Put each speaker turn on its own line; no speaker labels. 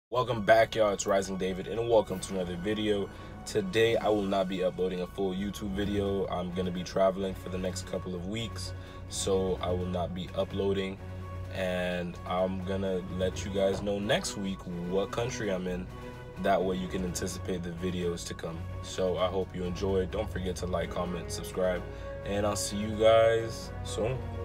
Welcome back, y'all. It's Rising David, and welcome to another video. Today, I will not be uploading a full YouTube video. I'm going to be traveling for the next couple of weeks, so I will not be uploading. And I'm going to let you guys know next week what country I'm in. That way you can anticipate the videos to come. So I hope you enjoyed. Don't forget to like, comment, subscribe, and I'll see you guys soon.